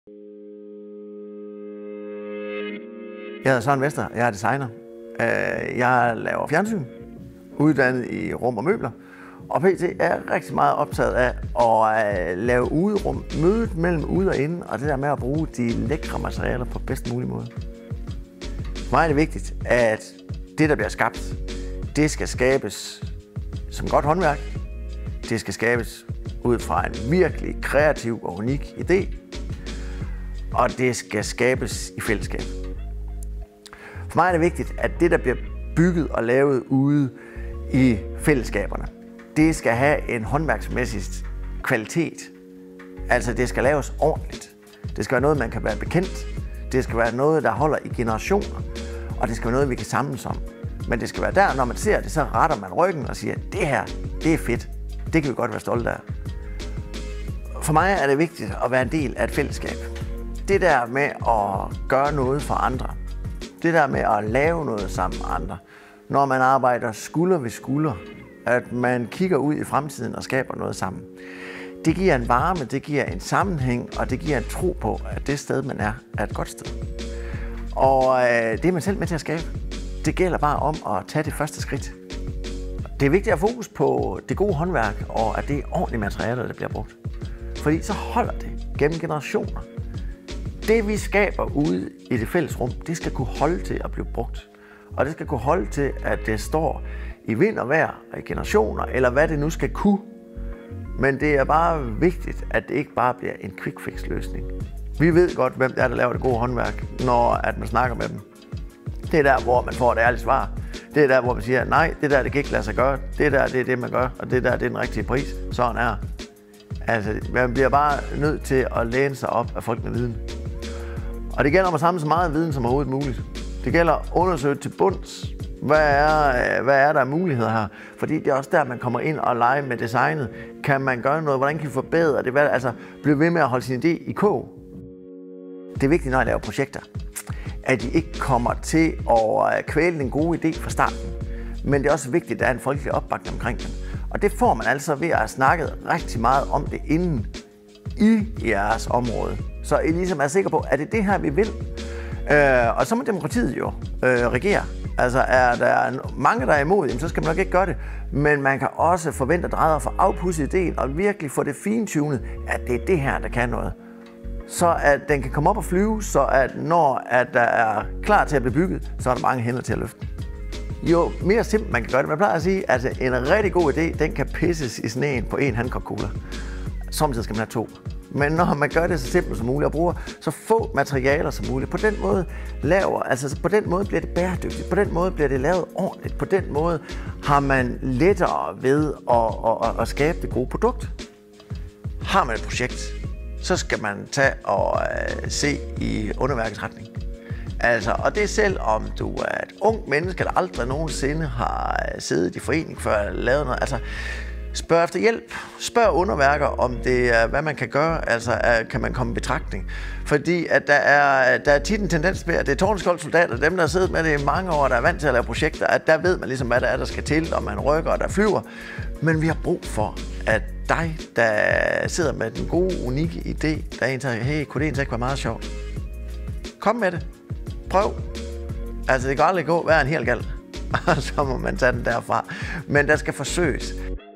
Jeg hedder Søren Vester, jeg er designer. Jeg laver fjernsyn, uddannet i rum og møbler, og pt. er rigtig meget optaget af at lave uderum, mødet mellem ude og inde, og det der med at bruge de lækre materialer på bedst mulig måde. For mig er det vigtigt, at det, der bliver skabt, det skal skabes som godt håndværk. Det skal skabes ud fra en virkelig kreativ og unik idé, og det skal skabes i fællesskab. For mig er det vigtigt, at det, der bliver bygget og lavet ude i fællesskaberne, det skal have en håndværksmæssig kvalitet. Altså, det skal laves ordentligt. Det skal være noget, man kan være bekendt. Det skal være noget, der holder i generationer. Og det skal være noget, vi kan samles om. Men det skal være der, når man ser det, så retter man ryggen og siger, det her, det er fedt. Det kan vi godt være stolte af. For mig er det vigtigt at være en del af et fællesskab. Det der med at gøre noget for andre. Det der med at lave noget sammen med andre. Når man arbejder skulder ved skulder. At man kigger ud i fremtiden og skaber noget sammen. Det giver en varme, det giver en sammenhæng, og det giver en tro på, at det sted, man er et godt sted. Og det er man selv med til at skabe. Det gælder bare om at tage det første skridt. Det er vigtigt at have fokus på det gode håndværk, og at det er ordentlige materialer, der bliver brugt. Fordi så holder det gennem generationer. Det, vi skaber ude i det fælles rum, det skal kunne holde til at blive brugt. Og det skal kunne holde til, at det står i vind og vejr, i generationer, eller hvad det nu skal kunne. Men det er bare vigtigt, at det ikke bare bliver en quick fix løsning. Vi ved godt, hvem det er, der laver det gode håndværk, når at man snakker med dem. Det er der, hvor man får et ærligt svar. Det er der, hvor man siger, nej, det der, det kan ikke lade sig gøre. Det der, det er det, man gør, og det der, det er den rigtige pris. Sådan er. Altså, man bliver bare nødt til at læne sig op af folk med viden. Og det gælder om at samle så meget viden som overhovedet muligt. Det gælder at undersøge til bunds, hvad er der af muligheder her? Fordi det er også der, man kommer ind og leger med designet. Kan man gøre noget? Hvordan kan vi forbedre det? Altså, blive ved med at holde sin idé i kog. Det er vigtigt, når jeg laver projekter, at de ikke kommer til at kvæle den gode idé fra starten. Men det er også vigtigt, at der er en folkelig opbakning omkring den. Og det får man altså ved at have snakket rigtig meget om det inden i jeres område. Så I ligesom er sikre på, at det er det her, vi vil. Og så må demokratiet jo regere. Altså er der mange, der er imod, så skal man nok ikke gøre det. Men man kan også forvente at dreje og få afpudset idéen og virkelig få det fintunet, at det er det her, der kan noget. Så at den kan komme op og flyve, så at når at der er klar til at blive bygget, så er der mange hænder til at løfte den. Jo mere simpelt man kan gøre det. Man plejer at sige, at en rigtig god idé, den kan pisses i sneen på en Hancock-kugler. Samtidig skal man have 2. Men når man gør det så simpelt som muligt og bruger så få materialer som muligt, på den måde på den måde bliver det bæredygtigt, på den måde bliver det lavet ordentligt, på den måde har man lettere ved at skabe det gode produkt. Har man et projekt, så skal man tage og se i underværkets retning. Altså, og det selv om du er et ung menneske, der aldrig nogensinde har siddet i forening før at lavet noget. Altså, spørg efter hjælp. Spørg underværker, om det er, hvad man kan gøre. Altså, kan man komme i betragtning. Fordi at der er tit en tendens med, at det er Tordenskjolds soldater, dem der har siddet med det i mange år, der er vant til at lave projekter, at der ved man ligesom, hvad der skal til, og man rykker, og der flyver. Men vi har brug for, at dig, der sidder med den gode, unikke idé, der er en, der siger, hey, kunne det egentlig ikke være meget sjovt? Kom med det. Prøv. Altså, det kan aldrig gå hver en hel gal. Og så må man tage den derfra. Men der skal forsøges.